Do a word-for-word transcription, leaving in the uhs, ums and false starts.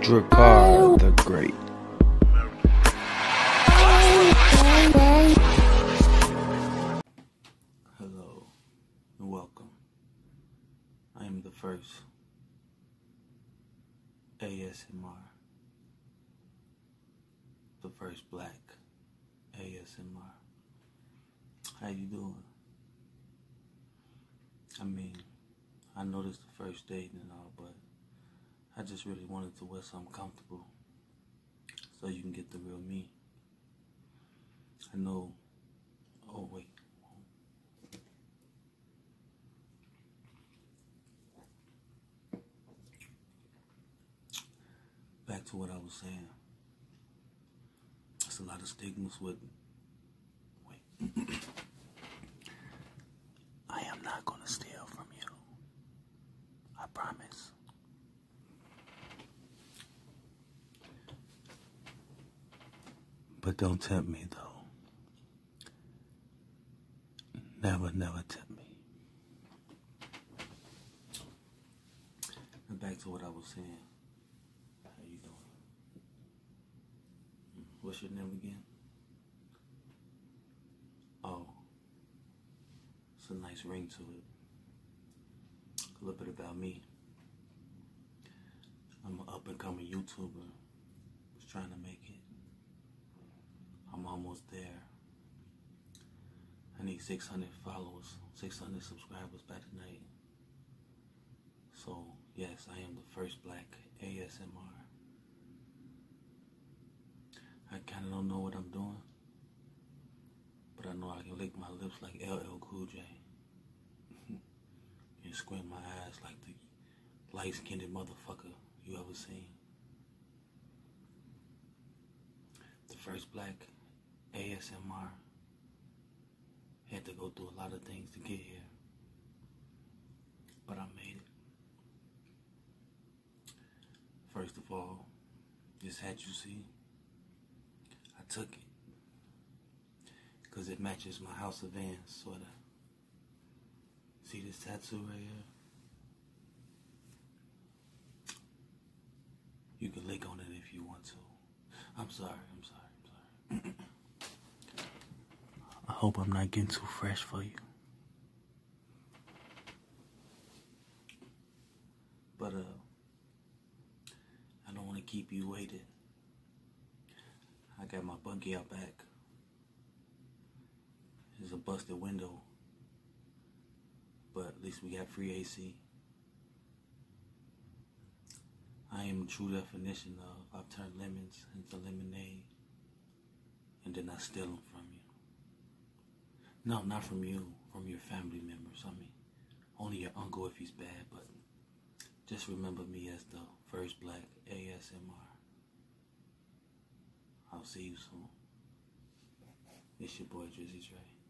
Drakkar the Great. Hello and welcome. I am the first A S M R, the first black A S M R. How you doing? I mean, I know this the first date and all, but I just really wanted to wear something comfortable so you can get the real me. I know, oh wait. Back to what I was saying. There's a lot of stigmas with, wait. I am not gonna steal from you. I promise. But don't tempt me though. Never, never tempt me. And back to what I was saying. How you doing? What's your name again? Oh, it's a nice ring to it. A little bit about me. I'm an up and coming YouTuber. Just trying to make it. I'm almost there. I need six hundred followers, six hundred subscribers by tonight. So, yes, I am the first black A S M R. I kind of don't know what I'm doing, but I know I can lick my lips like L L Cool J and squint my eyes like the light-skinned motherfucker you ever seen. The first black A S M R had to go through a lot of things to get here, but I made it. First of all, this hat you see, I took it because it matches my House of Vans, sort of. See this tattoo right here? You can lick on it if you want to. I'm sorry, I'm sorry, I'm sorry. I hope I'm not getting too fresh for you. But, uh, I don't want to keep you waiting. I got my buggy out back. There's a busted window, but at least we got free A C. I am the true definition of I've turned lemons into lemonade, and then I steal them from you. No, not from you, from your family members. I mean, only your uncle if he's bad, but just remember me as the first black A S M R. I'll see you soon. It's your boy Drizzy Dre.